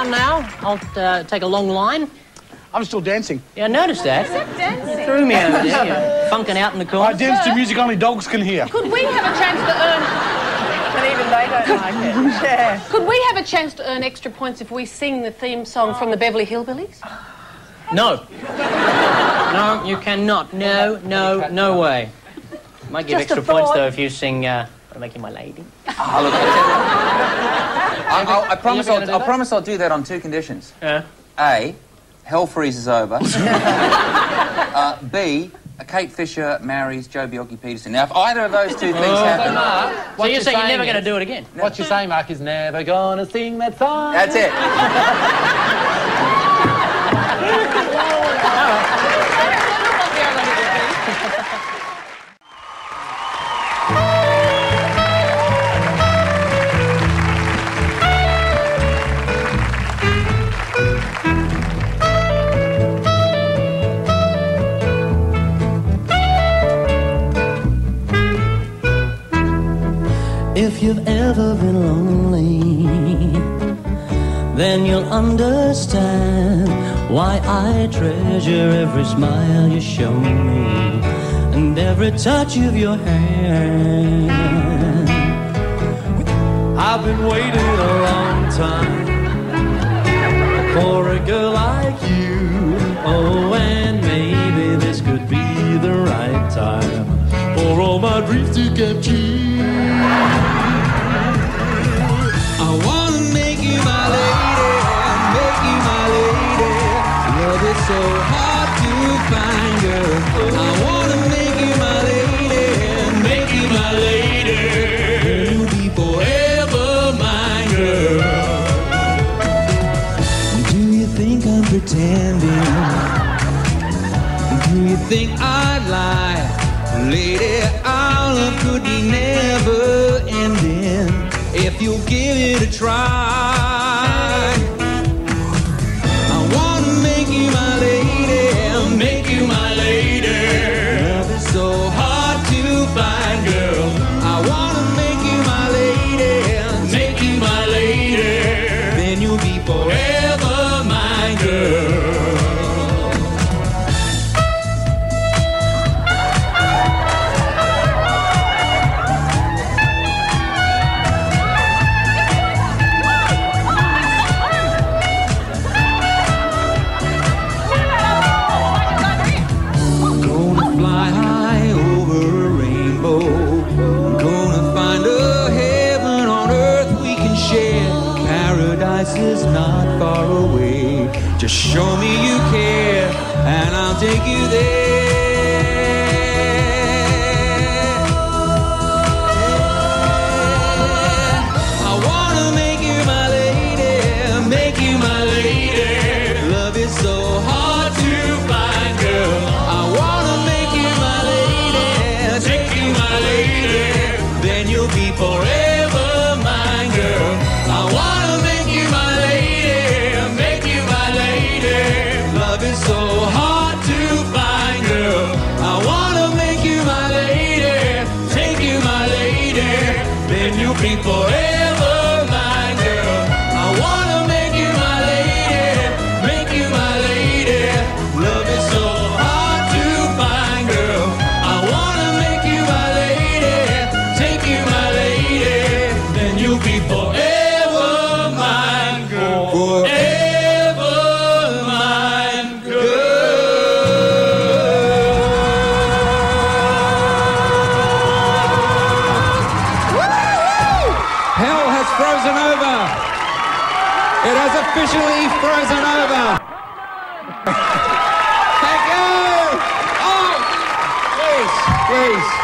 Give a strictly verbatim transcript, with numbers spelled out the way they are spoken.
on now. I'll uh, take a long line. I'm still dancing. Yeah, I noticed that. Dancing. You threw me over there. You're funking out in the corner. I dance to music only dogs can hear. Could we have a chance to earn... And even they don't like it. Yeah. Could we have a chance to earn extra points if we sing the theme song from the Beverly Hillbillies? No. No, you cannot. No, no, no way. Might give Just a extra points, thought. though, if you sing, uh, I'll make you my lady. Oh, look, I, I, I, promise I'll, I promise I'll do that on two conditions. Yeah. A, hell freezes over. uh, B, Kate Fisher marries Joe Bjelke-Peterson. Now, if either of those two things Oh. happen... Mark, So you're saying you're never going to do it again? What you're saying, Mark, is never gonna sing that song. That's it. If you've ever been lonely, then you'll understand why I treasure every smile you show me and every touch of your hand. I've been waiting a long time for a girl like you. Oh, and maybe this could be the right time for all my dreams to come true. I wanna make you my lady, make you my lady. Love is so hard to find, girl. I wanna make you my lady, make you my lady. You'll be forever mine, girl. Do you think I'm pretending? Do you think I'd lie? Lady, our love could be never ending if you'll give it a try. I wanna make you my lady, make you my lady. Love is so hard to find, girl. I wanna make you my lady, make you my lady. Then you'll be forever mine, girl. Is not far away. Just show me you care, and I'll take you there. I wanna make you my lady, make you my lady. Love is so hard to find, girl. I wanna make you my lady, take you my lady. Then you'll be forever mine, girl. I wanna make you my lady, make you my lady. Love is so hard to find, girl. I wanna make you my lady, take you my lady. Then you'll be forever mine, girl. I wanna make you my lady, make you my lady. Love is so hard to find, girl. I wanna make you my lady, take you my lady. Then you'll be forever. Frozen over. It has officially frozen over. Thank you. Oh, please, please.